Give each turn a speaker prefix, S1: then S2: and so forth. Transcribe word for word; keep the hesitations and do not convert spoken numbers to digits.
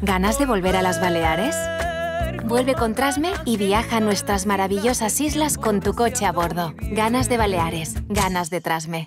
S1: ¿Ganas de volver a las Baleares? Vuelve con Trasme y viaja a nuestras maravillosas islas con tu coche a bordo. Ganas de Baleares, ganas de Trasme.